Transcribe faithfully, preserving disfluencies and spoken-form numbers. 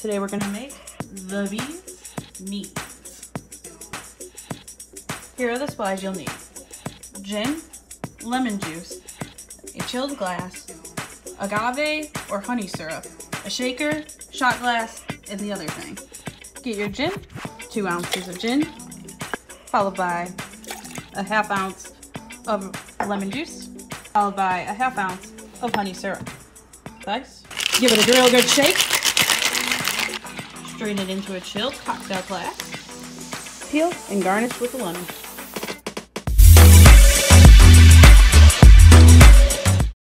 Today we're gonna make the bees meat. Here are the supplies you'll need. Gin, lemon juice, a chilled glass, agave or honey syrup, a shaker, shot glass, and the other thing. Get your gin, two ounces of gin, followed by a half ounce of lemon juice, followed by a half ounce of honey syrup. Nice. Give it a real good shake. Strain it into a chilled cocktail glass. Peel and garnish with a lemon.